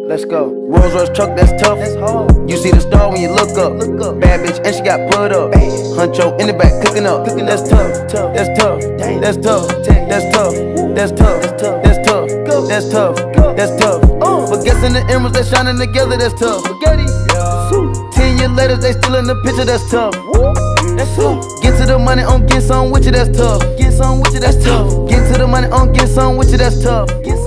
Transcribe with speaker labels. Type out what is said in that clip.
Speaker 1: Let's go. Rolls Royce truck, that's tough. You see the star when you look up. Bad bitch and she got put up. Huncho in the back cooking up. That's tough. That's tough. That's tough. That's tough. That's tough. That's tough. That's tough. That's tough. But guessing the emeralds that shining together, that's tough. 10 years later, they still in the picture, that's tough. That's tough. Get to the money on get some with you, that's tough. Get some with you, that's tough. Get to the money on get some with you, that's tough.